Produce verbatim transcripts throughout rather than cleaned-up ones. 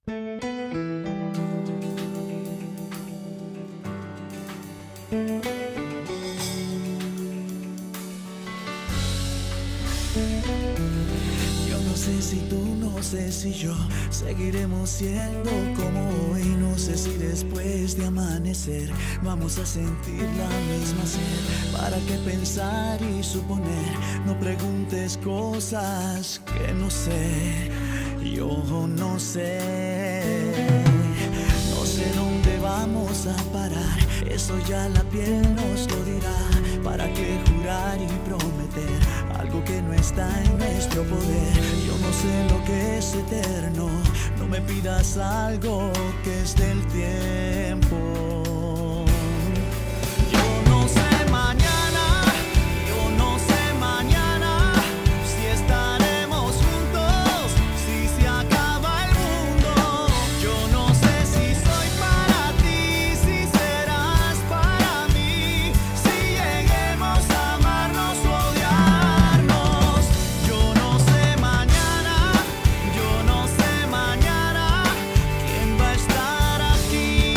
Yo no sé si tú, no sé si yo seguiremos siendo como hoy. No sé si después de amanecer vamos a sentir la misma sed. ¿Para qué pensar y suponer? No preguntes cosas que no sé. Yo no sé. No sé dónde vamos a parar. Eso ya la piel nos lo dirá. ¿Para qué jurar y prometer algo que no está en nuestro poder? Yo no sé lo que es eterno. No me pidas algo que es del tiempo. Yo no sé mañana, yo no sé mañana si estaremos juntos, si se acaba el mundo. Yo no sé si soy para ti, si serás para mí, si lleguemos a amarnos o odiarnos. Yo no sé mañana, yo no sé mañana quién va a estar aquí.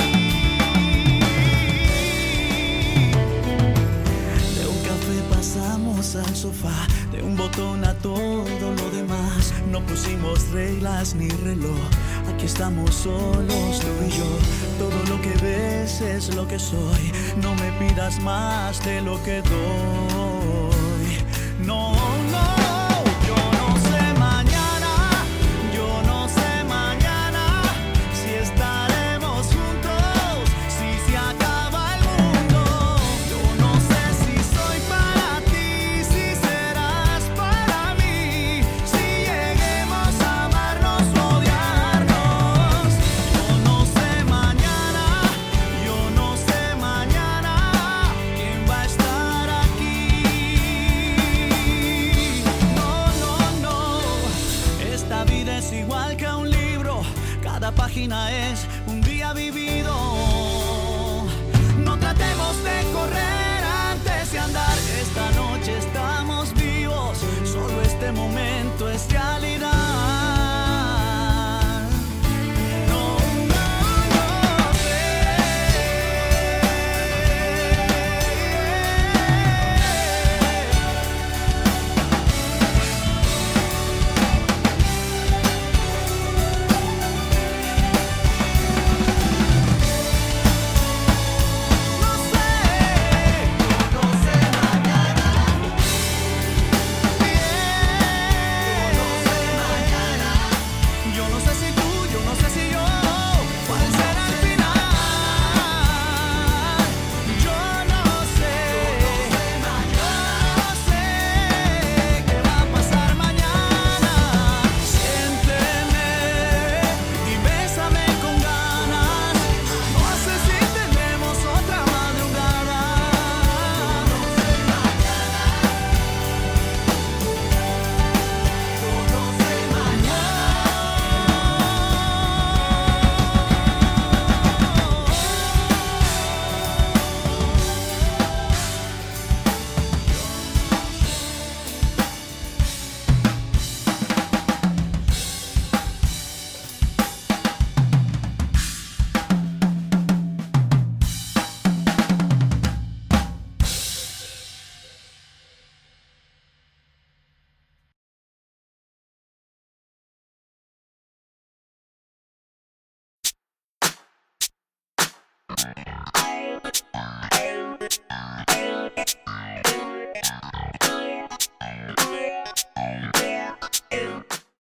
De un café pasamos al sofá, de un botón a todo lo demás. No pusimos reglas ni reloj, aquí estamos solos tú y yo. Todo lo que ves es lo que soy. No me pidas más de lo que doy. No, no. Yo no sé mañana, yo no sé mañana si estaremos juntos, si se acaba el mundo. Yo no sé si soy para ti, si serás para mí, si lleguemos a amarnos o odiarnos. Yo no sé mañana, yo no sé mañana quién va a estar aquí. No, no, no. Esta vida es igual que un libro. Cada página es un día vivido. No tratemos de correr antes de andar. Esta noche estamos vivos. Solo este momento es realidad.